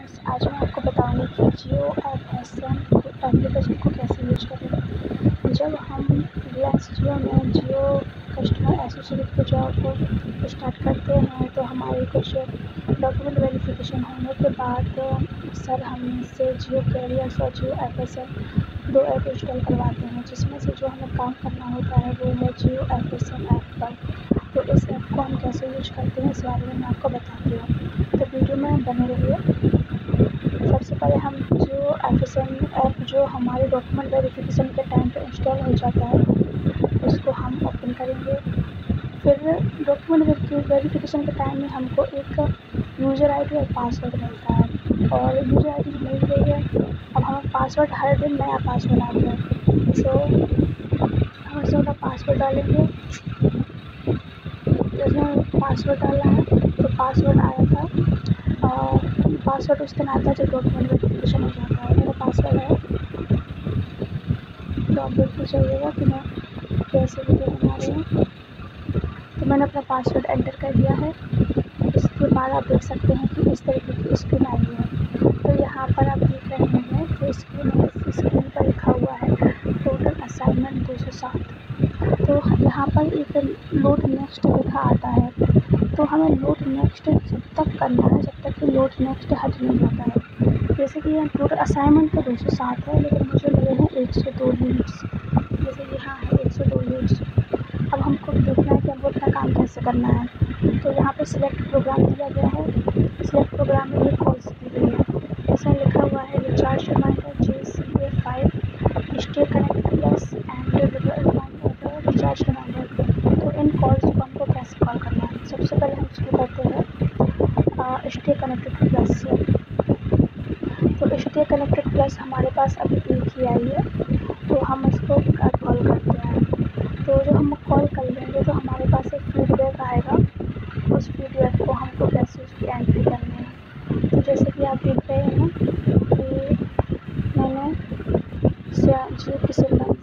Friends, आज मैं आपको बताऊंगी कि जियो एफएसएम एप्लीकेशन को कैसे यूज करें। जब हम रिलायंस जियो में जियो कस्टमर एसोसिएट को जॉब स्टार्ट करते हैं तो हमारे कुछ डॉक्यूमेंट वेरिफिकेशन होने के बाद सर हमसे जियो कैरियर्स और जियो एफएसएम दो ऐप इंस्टॉल करवाते हैं, जिसमें से जो हमें काम करना होता है वो है जियो एफएसएम ऐप पर। तो इस ऐप को हम कैसे यूज करते हैं इस बारे में मैं आपको बताती हूँ, तो वीडियो में बने रहिए। सबसे पहले हम जियो एफएसएम ऐप जो हमारे डॉक्यूमेंट वेरिफिकेशन के टाइम पे इंस्टॉल हो जाता है उसको हम ओपन करेंगे। फिर डॉक्यूमेंट वेरिफिकेशन के टाइम में हमको एक यूज़र आईडी और पासवर्ड मिलता है, और यूज़र आईडी मिल गई है। अब हम पासवर्ड हर दिन नया पासवर्ड आता है, सो हम इसमें पासवर्ड डालेंगे। इसमें पासवर्ड डाला है तो पासवर्ड आया था, और पासवर्ड उस दिन आता है जब डॉक्यूमेंट वेरिफिकेशन हो जाता है। मेरा पासवर्ड है, तो आप देखते चलिएगा कि मैं कैसे वीडियो बना रही हूँ। तो मैंने अपना पासवर्ड एंटर कर दिया है। इसके बाद आप देख सकते हैं कि इस तरीके की स्क्रीन आई है। तो यहाँ पर आप देख रहे हैं जो स्क्रीन पर लिखा हुआ है टोटल असाइनमेंट 207। तो यहाँ पर एक लोड नेक्स्ट लिखा आता है, तो हमें लोड नेक्स्ट जब तक करना है जब तक कि लोड नेक्स्ट हट नहीं जाता है। जैसे कि यहाँ टोटल असाइनमेंट तो 207 है, लेकिन मुझे मिले हैं 102 यूनिट्स। जैसे यहाँ है 102 यूनिट्स। अब हमको देखना है कि हमको अपना काम कैसे करना है। तो यहाँ पे सिलेक्ट प्रोग्राम दिया गया है। सिलेक्ट प्रोग्राम में ये कॉल्स दी गई है। इसमें लिखा हुआ है recharge reminder JCA5 stay connect plus and recharge reminder. तो इन कॉल्स को हमको कैसे कॉल करना है, सबसे पहले हम शुरू करते हैं स्टे कनेक्टेड प्लस से। तो स्टे कनेक्टेड प्लस हमारे पास अभी एक ही आई है, तो हम इसको कॉल करते हैं। तो जब हम कॉल कर लेंगे तो हमारे पास एक फीडबैक आएगा। उस फीडबैक को हमको कैसे उसकी एंट्री करनी है। तो जैसे कि आप देख रहे हैं कि मैंने जियो की सिम